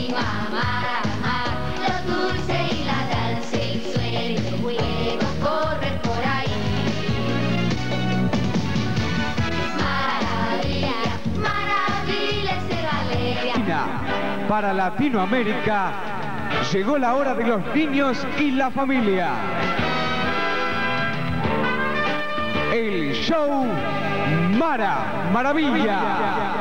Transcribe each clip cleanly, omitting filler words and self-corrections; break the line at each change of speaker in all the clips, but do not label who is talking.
enseño a amar, lo dulce y la danza, el sueño y el juego, correr por ahí. Maravilla, maravilla es alegría.
Para Latinoamérica llegó la hora de los niños y la familia. El show Maravilla.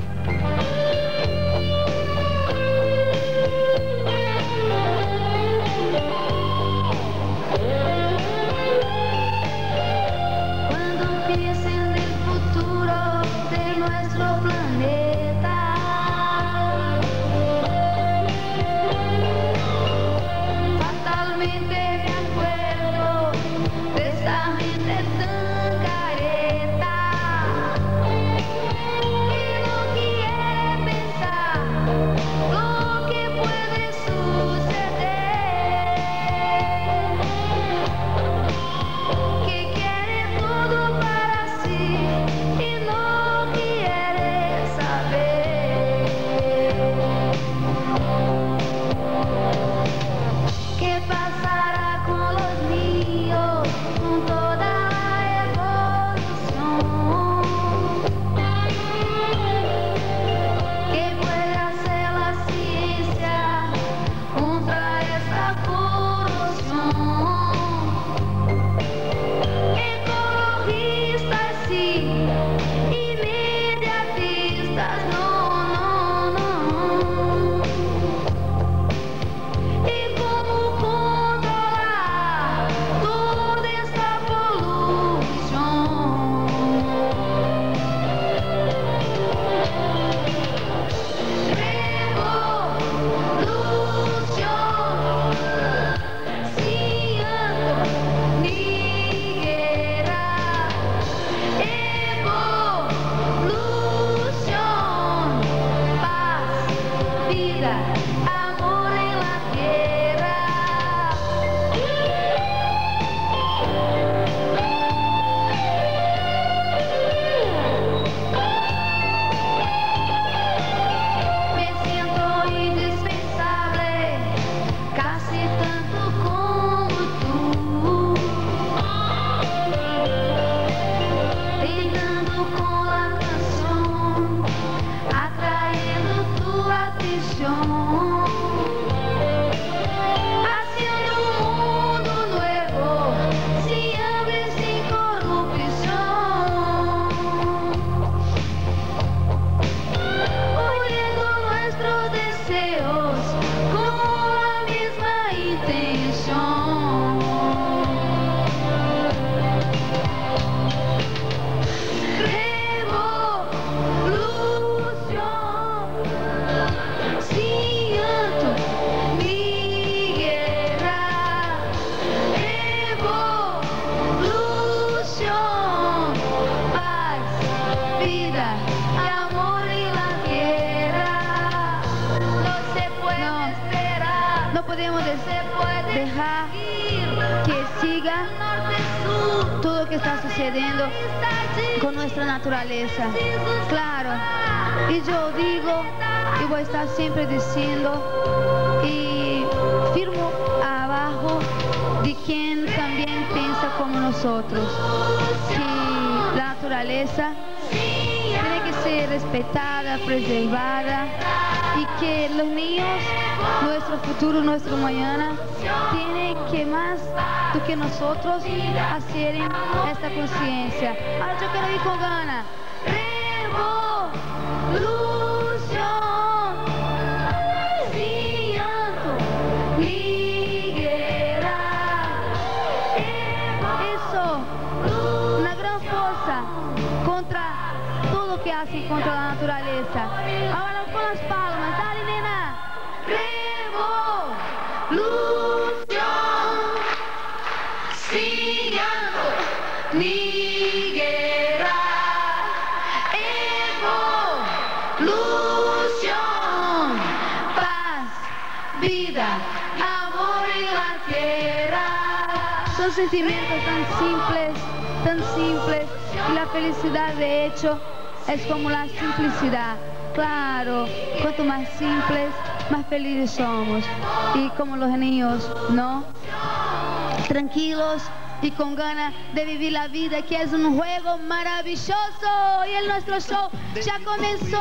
Dejar que siga todo lo que está sucediendo con nuestra naturaleza. Claro, y yo digo y voy a estar siempre diciendo y firmo abajo de quien también piensa como nosotros, que la naturaleza tiene que ser respetada, preservada, y que los niños, nuestro futuro, nuestro mañana, tienen que más do que nosotros hacer esta conciencia. Ahora yo quiero ir con ganas. Revolución, liguera, eso, una gran fuerza contra todo lo que hacen contra la naturaleza. Ahora con las palmas, dale nena. Revolución, siguiendo, liguera, evolución, paz, vida, amor y la tierra. Son sentimientos tan simples, y la felicidad de hecho es como la simplicidad. Claro, cuanto más simples, más felices somos. Y como los niños, ¿no? Tranquilos y con ganas de vivir la vida, que es un juego maravilloso. Y el nuestro show ya comenzó.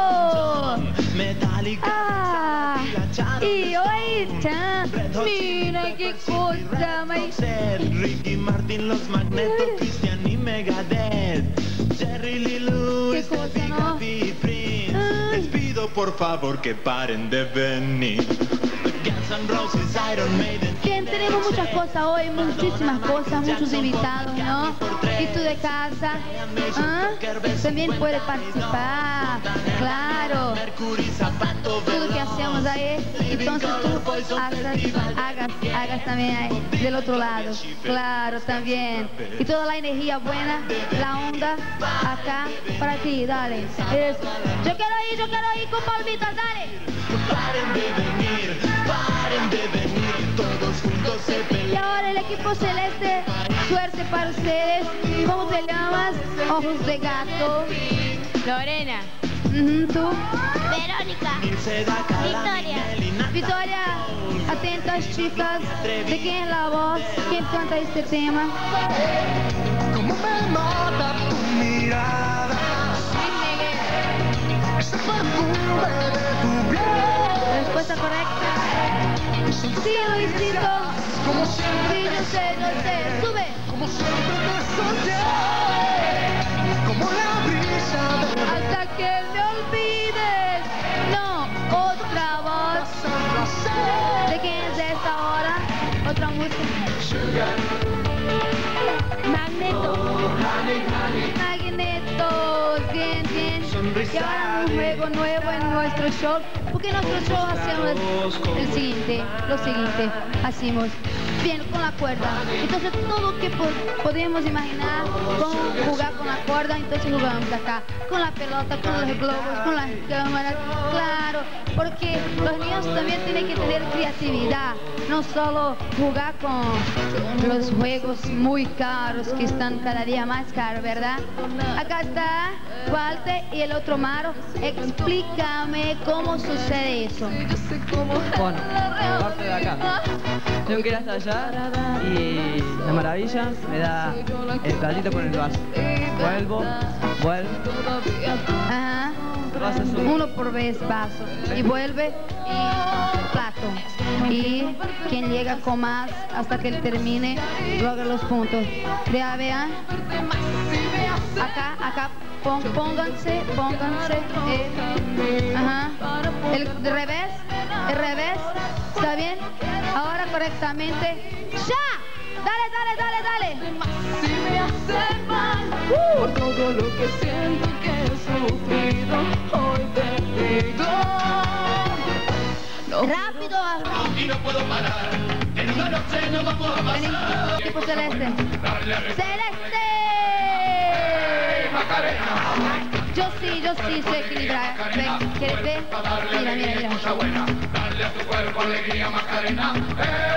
Y hoy, mira qué cosa más.
Ricky Martin, Los Magnetos, Cristian y Megadeth, Jerry Lee Lewis,
Qué cosa, ¿no?
Prince.
Ay.
Les pido por favor que paren de venir. Guns N' Roses, Iron Maiden.
Bien, tenemos muchas cosas hoy, muchísimas cosas, muchos invitados, ¿no? Y tú de casa, ¿ah? También puedes participar, claro. Todo lo que hacemos ahí, entonces tú hagas también ahí, del otro lado, claro, también. Y toda la energía buena, la onda, acá, para ti, dale. Eso. Yo quiero ir con palmitas, dale.
Paren de venir, todos juntos se
Y
pelean.
ahora el equipo celeste, suerte para ustedes. ¿Cómo te llamas? Ojos de gato.
Lorena.
¿Tú?
Verónica.
Victoria.
Victoria, atentas chicas. ¿De quién es la voz? ¿Quién canta este tema?
Como me mata tu mirada, ese perfume de tu piel.
Respuesta correcta. Sí, Luisito.
Como
Sí,
siempre,
yo sé. Sube.
como siempre te soñé, como la brisa de
Hasta que me olvides. No, otra voz. ¿De quién es esta hora? Otra música. Magnetos, bien. Y ahora un juego nuevo en nuestro show, porque nuestro show hacemos lo siguiente, hacemos bien con la cuerda. Entonces todo lo que podemos imaginar, con jugar con la cuerda, entonces jugamos acá, con la pelota, con los globos, con las cámaras, claro, porque los niños también tienen que tener creatividad, no solo jugar con los juegos muy caros que están cada día más caros, ¿verdad? Acá está Walter y el otro Maro. Explícame cómo sucede eso.
Bueno, parte de acá. Tengo que ir hasta allá y la maravilla me da el platito con el vaso. Vuelvo.
Ajá.
Vas a subir.
Uno por vez vaso. Y vuelve y plato. Y quien llega con más hasta que él termine, logra los puntos. Vean. Acá, pónganse. Ajá. El revés, ¿está bien? Ahora correctamente. ¡Ya! Dale.
Por todo lo que siento que he sufrido, hoy te digo. No.
Rápido.
y no puedo parar. En una noche no vamos a
Vení,
pasar.
equipo celeste. ¡Celeste! Yo sí, soy equilibrada. Ven, ¿quieres ver? Mira.
Dale a tu cuerpo alegría, Macarena.
No,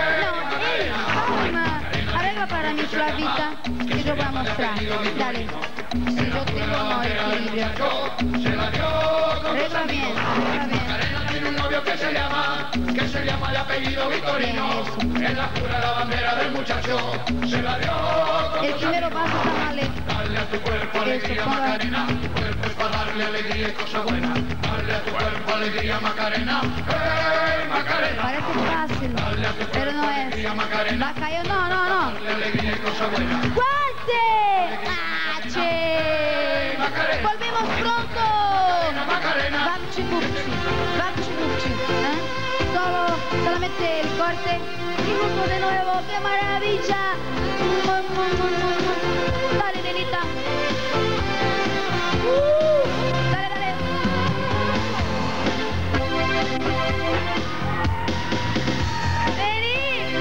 calma. Arregla para mí, Flavita, que yo voy a mostrar. Dale. Si yo tengo no equilibrio. Arregla bien.
Macarena tiene un novio que se llama de apellido Victorino. En la jura la bandera del muchacho se la dio.
El primero paso está mal hecho.
Dale a tu cuerpo alegría,
Eso, ponga.
Macarena. Tu cuerpo es para darle alegría y cosa buena. Dale a tu cuerpo alegría, Macarena. ¡Hey, Macarena!
Parece fácil, pero no es. Va a caer, no.
Dale alegría y cosa buena.
¡Fuerte! ¡Che! ¡Volvemos pronto!
Macarena.
Vapchi Pupchi. Solamente el corte. Y juntos de nuevo, ¡qué maravilla! Dale, nenita. Dale. Vení.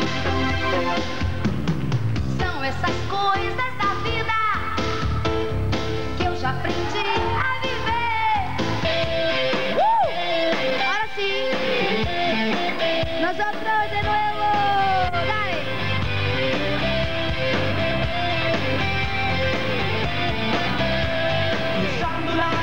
São essas coisas da vida que eu já aprendi a viver.
Ahora sí. Nosotros de nuevo. Dale.
Usando la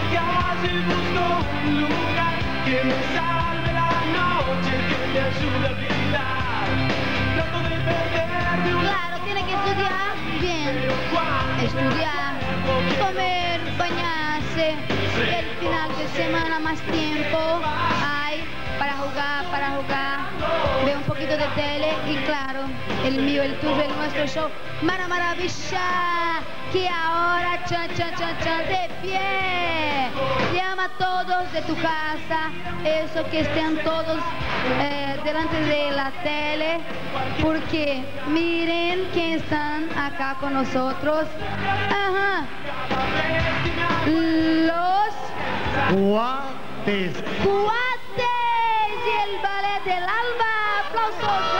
darme la noche que me ayude a olvidar. Trato de perderme un
Claro, tiene que estudiar bien. Estudiar, comer, bañarse. El final de semana más tiempo hay para jugar. Ve un poquito de tele y claro, el mío, el tuyo, el nuestro show. Maravilla, que ahora chan, de pie. Llama a todos de tu casa, eso que estén todos delante de la tele, porque miren quién están acá con nosotros. Ajá. Los
Cuates.
Cuates y el ballet del alba. ¡Aplausos!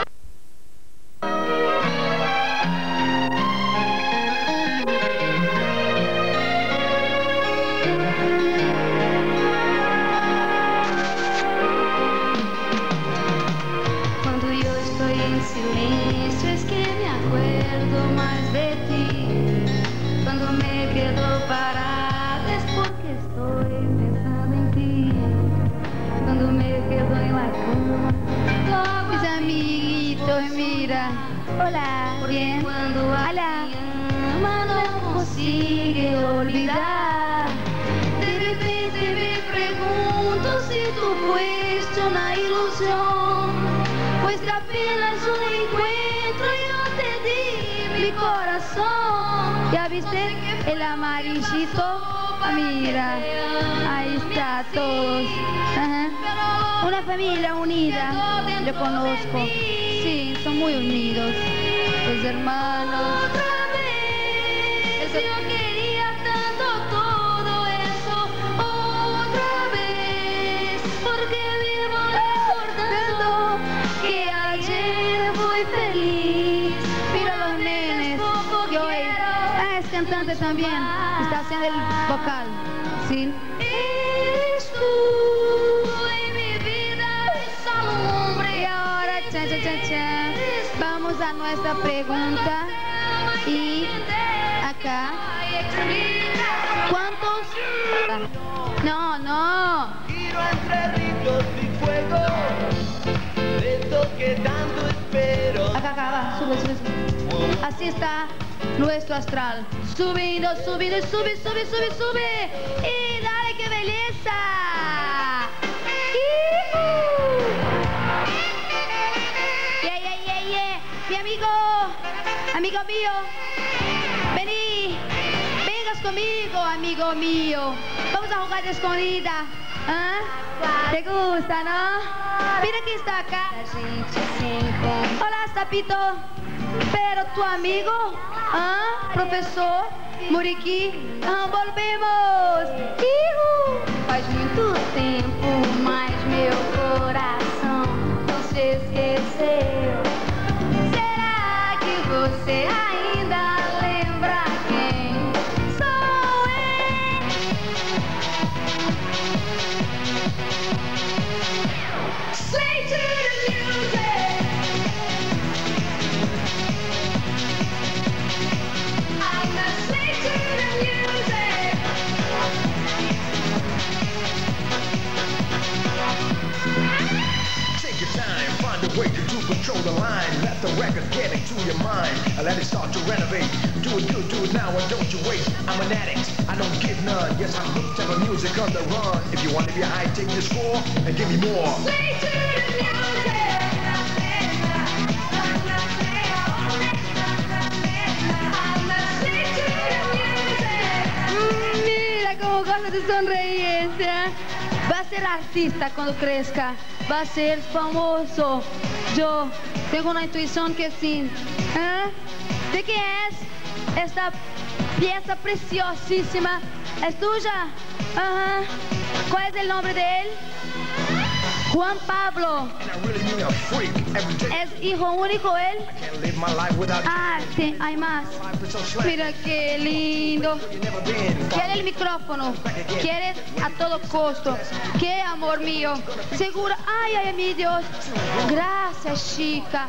Cuando yo estoy en silencio es que me acuerdo más de ti. Cuando me quedo parada es porque estoy pensando en ti. Cuando me quedo en la cama,
Mis amiguitos, mira. Hola, bien.
cuando
Hola.
alguien ama no consigue olvidar. De repente me pregunto si tú fuiste una ilusión, pues apenas un encuentro y yo te di mi corazón.
¿Ya viste el amarillito? Mira, ahí está, todos. Ajá. Una familia unida, yo conozco. Sí, son muy unidos. Los hermanos.
Otra vez, yo quería tanto todo eso. Otra vez, porque vivo recordando que ayer fui feliz.
Mira los nenes. Joey. Ah, es cantante también. Está haciendo el vocal. ¿Sí?
Eres tú en mi vida, es solo un hombre.
Y ahora, vamos a nuestra pregunta. Y acá. ¿Cuántos? No.
Giro entre ritos y fuego, esto que tanto espero.
Acá, va, sube. Así está nuestro astral. Subiendo, sube. Y dale, qué belleza. Yeah. Mi amigo mío. Vengas conmigo, amigo mío. Vamos a jugar de escondida. ¿Ah? ¿Te gusta, no? Mira quién está acá. Hola, Sapito. Pero tu amigo, profesor Muriqui, volvemos.
Faz muito tempo, mas meu coração não se esqueceu. Será que você ainda lembra quem sou eu? Sway to the music. I'm a slave to the music.
Take your time, find a way to control the line. Let the record get into your mind. Let it start to renovate. Do it good, do it now, and don't you wait. I'm an addict, I don't give none. Yes, I'm hooked on the music on the run. If you want to be high, take the score and give me more.
Slave to the music. I'm a slave to the music.
Mira cómo gosta de sonreír. Va a ser artista cuando crezca. Va a ser famoso. Yo tengo una intuición que sí. ¿De qué es esta pieza preciosísima? ¿Es tuya? Ajá. ¿Cuál es el nombre de él? Juan Pablo.
And I really mean a freak every day.
¿Es hijo único él?
Can't live my life without you.
Ah, sí, hay más.
Life is so slang.
Mira qué lindo.
You never been.
Quiere el micrófono, quiere a todo costo. Qué amor mío. Segura. Ay, mi Dios. Gracias, chica.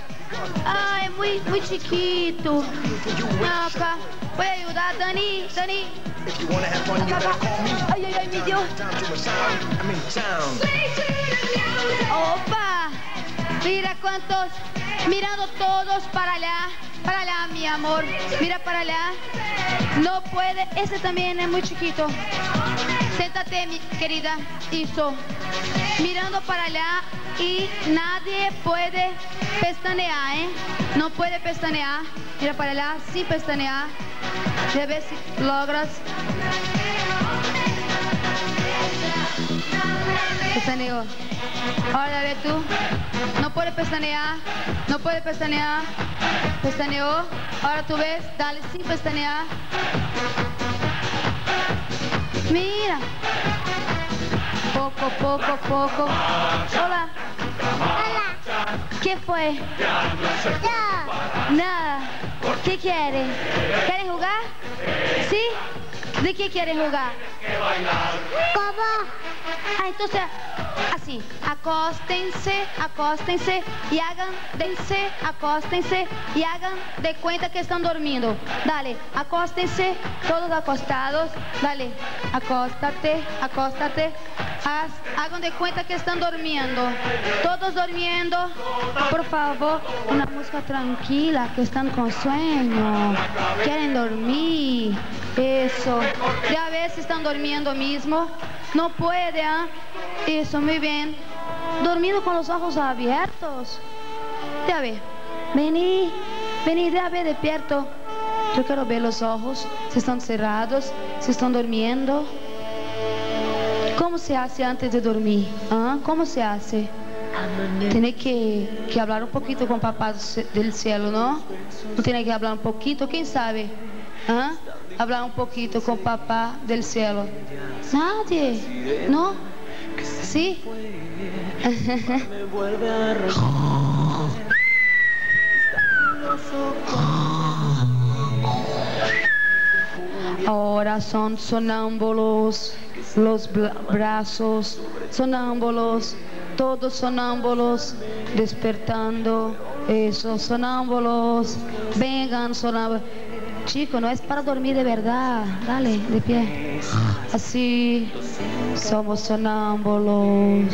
Ay, muy chiquito. Acá. Voy a ayudar, Dani.
If you wanna have fun, you better call me.
Ay, ay, ay, mi Dios.
Down to a sound, I mean town.
Opa, mira cuántos, mirando todos para allá, mi amor, mira para allá. No puede, ese también es muy chiquito. Siéntate, mi querida, eso. Mirando para allá y nadie puede pestañear, ¿eh? No puede pestañear. Mira para allá, sin pestañear. A ver si logras. Pestañeo. Ahora ve tú. No puede pestañear. No puede pestañear. Pestañeó. Ahora tú ves. Dale sin pestañear. Mira. Poco, poco, poco. Hola. Hola. ¿Qué fue? Nada. ¿Qué quieren? ¿Quieren jugar? ¿Sí? ¿De qué quieren jugar? ¿Cómo? Ah, entonces, así, acóstense, acóstense y hagan, acóstense y hagan de cuenta que están durmiendo. Dale, acóstense, todos acostados. Dale, acóstate, acóstate. Hagan de cuenta que están durmiendo. Todos durmiendo. Por favor, una música tranquila, que están con sueño. Quieren dormir. Eso. Ya ves si están durmiendo mismo. No puede, ¿ah? Eso, muy bien. Dormido con los ojos abiertos. Ya ve. Vení, vení, ya ve despierto. Yo quiero ver los ojos, si están cerrados, si están durmiendo. ¿Cómo se hace antes de dormir? ¿Ah? ¿Cómo se hace? Tiene que hablar un poquito con papá del cielo, ¿no? ¿No tiene que hablar un poquito? ¿Quién sabe? ¿Ah? Hablar un poquito con papá del cielo. Nadie, ¿no? ¿Sí? Ahora son sonámbulos, los brazos, sonámbulos, todos sonámbulos, despertando, esos sonámbulos, vengan sonámbulos. Chico, no es para dormir de verdad, dale, de pie, así, somos sonámbulos.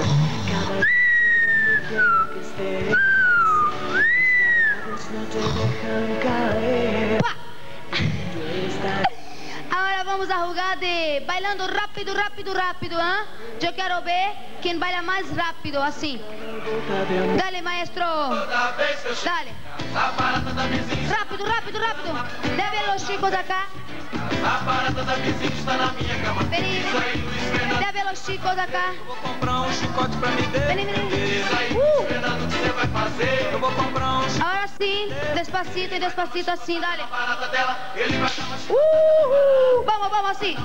Ahora vamos a jugar de bailando rápido, rápido, rápido, ¿ah? Yo quiero ver quién baila más rápido, así. Dale, maestro. Dale. Rápido, rápido, rápido. Debe ver los chicos acá. Vení, debe ver los chicos acá. Vení, vení. Ahora sí, despacito y despacito así, dale. Vamos, vamos así.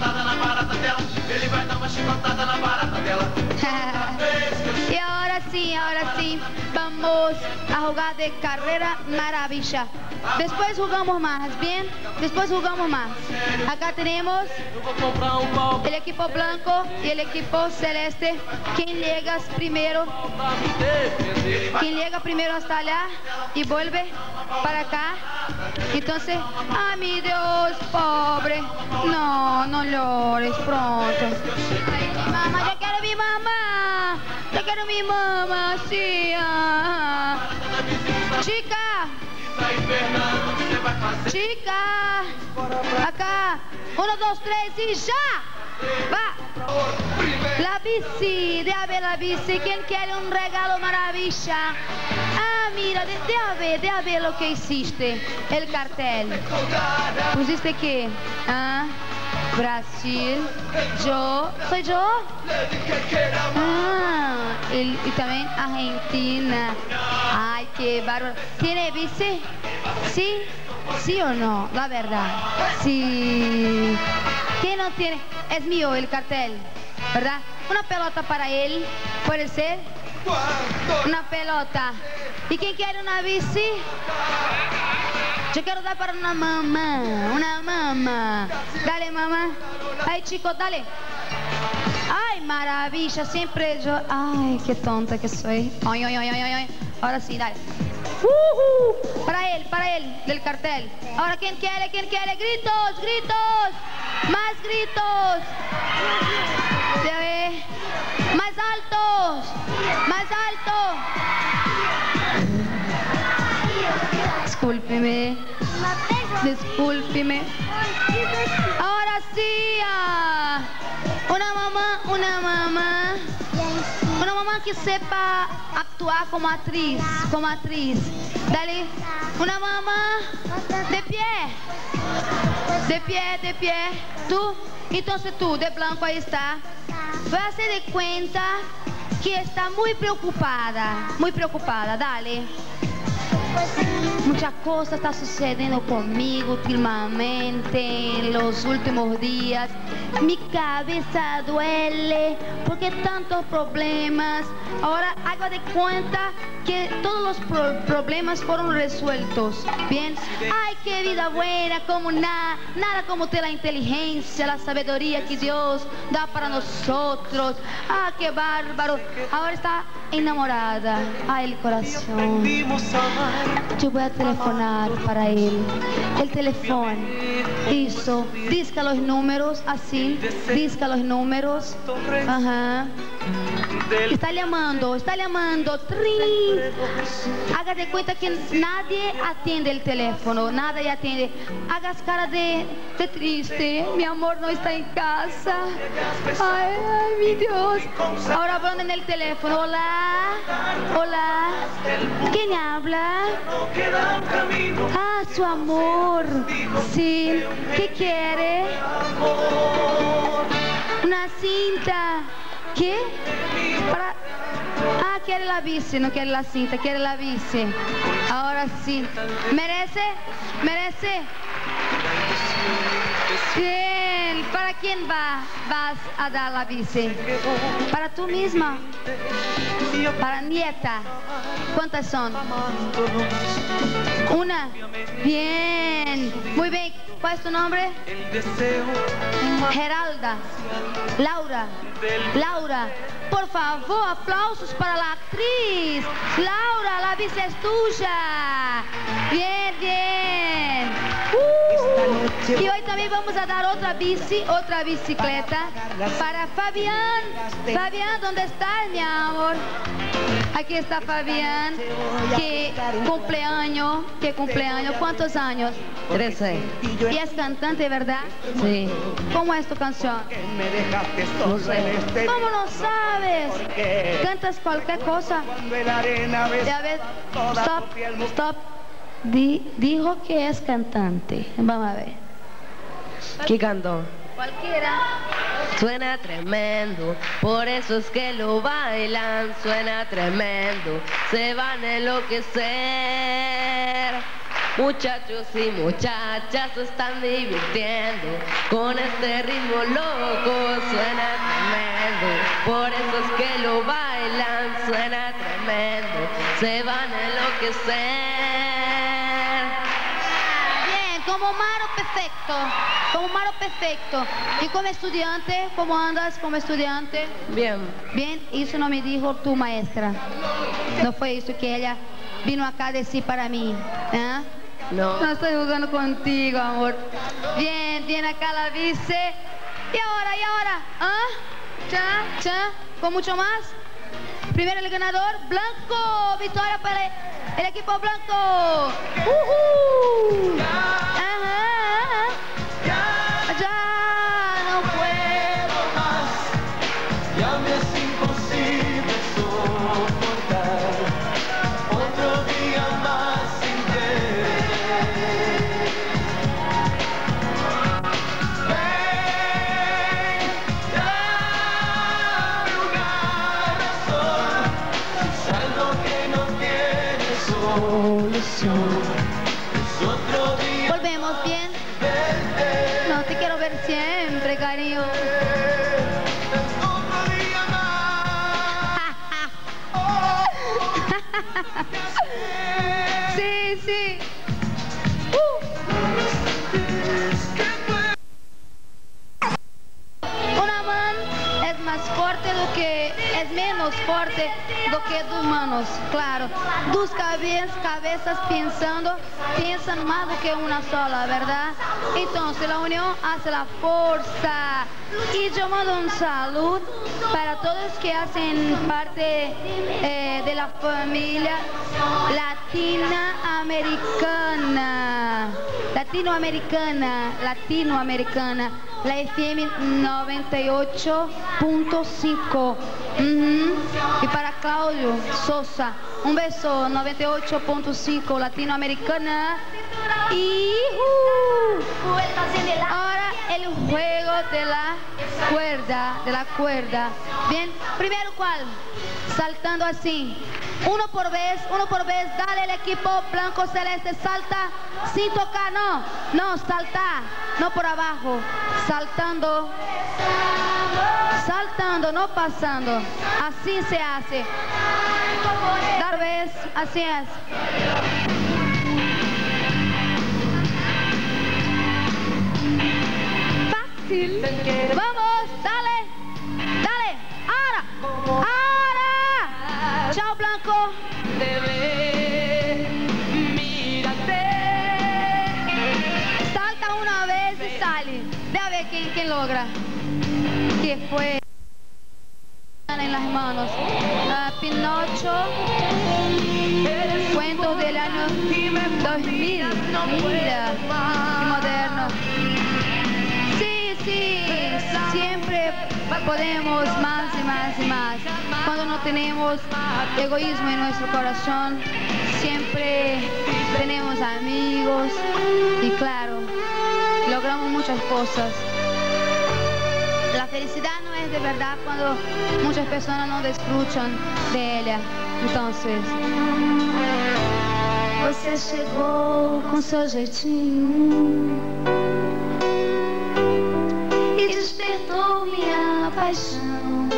Y ahora sí, vamos a jugar de carrera maravilla. Después jugamos más, ¿bien? Después jugamos más. Acá tenemos el equipo blanco y el equipo celeste. ¿Quién llega primero? ¿Quién llega primero hasta allá y vuelve para acá? Entonces, ¡ay, mi Dios, pobre! No, no llores pronto. Ay, mi mamá, yo quiero mi mamá. Yo quiero mi mamá, sí. Chica. Chica. Acá. 1, 2, 3 y ya. Va. La bici, déjame ver la bici. ¿Quién quiere un regalo maravilla? Ah, mira, déjame ver lo que hiciste. El cartel. ¿Pusiste qué? Ah, Brasil. Yo. ¿Soy yo? Ah, y también Argentina. Ay, qué bárbaro. ¿Tiene bici? ¿Sí? ¿Sí o no? La verdad. Sí. ¿Quién no tiene? Es mío el cartel, ¿verdad? Una pelota para él, ¿puede ser? Una pelota. ¿Y quién quiere una bici? Yo quiero dar para una mamá, una mamá. Dale, mamá. Ay, chicos, dale. Ay, maravilla, siempre yo... Ay, qué tonta que soy. Ay, ay, ay, ay, ay. Ahora sí, dale. Para él, del cartel. Ahora, ¿quién quiere? ¿Quién quiere? ¡Gritos! ¡Gritos! ¡Más gritos! ¿Ya ve? ¡Más altos! ¡Más alto! Discúlpeme. Discúlpeme. Ahora sí. Una mamá que sepa actuar como actriz. Dale. Una mamá de pie. De pie. Tú. Entonces tú, de blanco ahí está. Vas a hacer de cuenta que está muy preocupada. Dale. Muchas cosas están sucediendo conmigo últimamente, en los últimos días. Mi cabeza duele porque tantos problemas. Ahora hago de cuenta que todos los problemas fueron resueltos. Bien, ay, qué vida buena, como nada como la inteligencia, la sabiduría que Dios da para nosotros. Ah, qué bárbaro. Ahora está enamorada. Ay, el corazón. Yo voy a telefonar para él. El teléfono. Eso. Disca los números, así. Disca los números. Ajá. Está llamando. ¡Trin! Haga de cuenta que nadie atiende el teléfono. Nadie atiende. Hagas cara de triste. Mi amor no está en casa. Ay, mi Dios. Ahora hablando en el teléfono. Hola. ¿Quién habla? Ah, su amor. Sí. ¿Qué quiere? Una cinta. ¿Qué? Quiere la bici, no quiere la cinta, quiere la bici. Ahora sí. ¿Merece? Bien. ¿Para quién vas a dar la bici? ¿Para tú misma? ¿Para nieta? ¿Cuántas son? Una. Bien. Muy bien. ¿Cuál es tu nombre? Geralda. Laura. Por favor, aplausos para la actriz. Laura, la bici es tuya. Bien. Y hoy también vamos a dar otra bicicleta para Fabián. Fabián, ¿dónde estás, mi amor? Aquí está Fabián. ¿Qué cumpleaños? ¿Cuántos años?
13.
¿Y es cantante, verdad?
Sí.
¿Cómo es tu canción?
No sé.
¿Cómo no sabes? ¿Cantas cualquier cosa? Ya ves. Stop. Dijo que es cantante. Vamos a ver.
¿Qué cantó?
Cualquiera.
Suena tremendo, por eso es que lo bailan. Suena tremendo, se van a enloquecer. Muchachos y muchachas se están divirtiendo con este ritmo loco. Suena tremendo, por eso es que lo bailan. Suena tremendo, se van a enloquecer.
Bien, como Maro perfecto. ¿Y como estudiante? ¿Cómo andas como estudiante?
Bien.
Bien, eso no me dijo tu maestra. No fue eso que ella vino acá a decir para mí. ¿Eh?
No.
No estoy jugando contigo, amor. Bien, acá la bici. ¿Y ahora? ¿Ah? ¿Ya? ¿Con mucho más? Primero el ganador, Blanco. Victoria para el equipo Blanco. Ajá. Ya no puedo más.
Ya me es imposible soportar otro día más sin ver. Ven, dame una razón. Si es algo que no tiene solución, es otro día.
Volvemos bien. No, te quiero ver siempre, cariño. Sí. Una mano es más fuerte do que es menos fuerte do que dos manos, claro. Dos cabeças piensan más do que una sola, ¿verdad? Entonces la unión hace la fuerza. Y yo mando un saludo para todos que hacen parte de la familia latinoamericana, la FM 98.5. Y para Claudio Sosa, un beso, 98.5 latinoamericana. Y ahora el juego de la cuerda. Bien, primero ¿cuál? Saltando así. Uno por vez, dale el equipo blanco celeste, salta sin tocar, no, salta, no por abajo, saltando, no pasando, así se hace. Dar vez, así es. Fácil. Vamos, dale, ahora. Chao, Blanco. Mírate. Salta una vez y sale. Déjame ver quién logra. ¿Qué fue? En las manos. Pinocho. Cuento del año 2000. Mira, moderno. Sí, siempre podemos más y más y más. Cuando no tenemos egoísmo en nuestro corazón, siempre tenemos amigos y claro, logramos muchas cosas. La felicidad no es de verdad cuando muchas personas no disfrutan de ella. Entonces, você chegou com seu jeitinho e despertou minha paixão.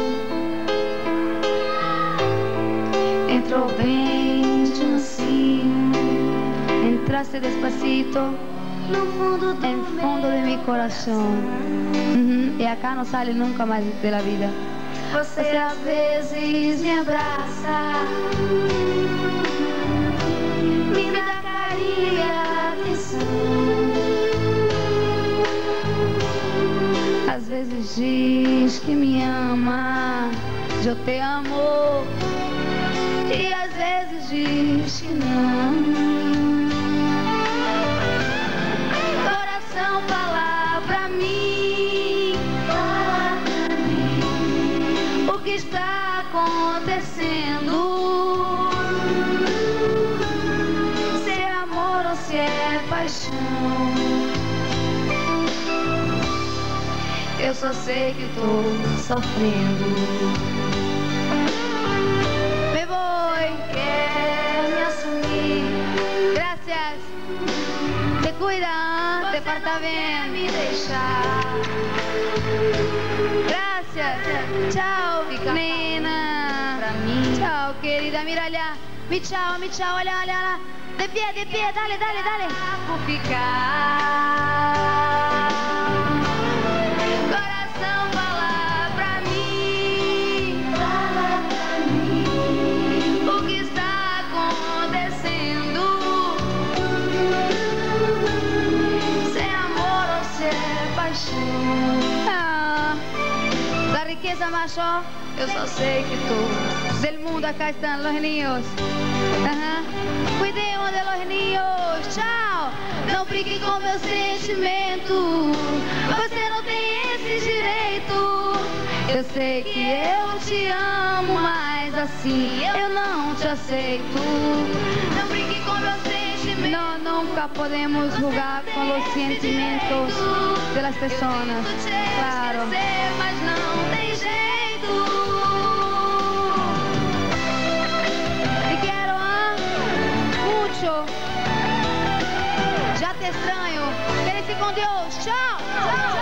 Entrou bem de mansinho, entraste despacito no fundo de mi corazón. E acá não sai nunca mais de la vida. Você às vezes me abraça, me dá carinho e atenção. Às vezes diz que me ama, eu te amo. E às vezes diz que não. Coração fala pra mim, o que está acontecendo. Se é amor ou se é paixão. Eu só sei que tô sofrendo. Me voy, quer me assumir. Gracias. Te cuida, te porta bien. Me deixar. Gracias. Chao, nena. Pra mim. Chao, querida. Mira allá. Mi chao, olha. De pie, dale. Por ficar. La riqueza mayor, yo só sei que todos del mundo acá están los niños. Cuidemos de los niños, chao. Não brinque com meu sentimento, você não tem esse direito. Eu sei que eu te amo, mas assim eu não te aceito. Não brinque com meu sentimento. No, nunca podemos jugar con los sentimientos de las personas. Claro. Mas não tem jeito. Te quiero, mucho. Ya te extraño. Quédese con Dios. Chao.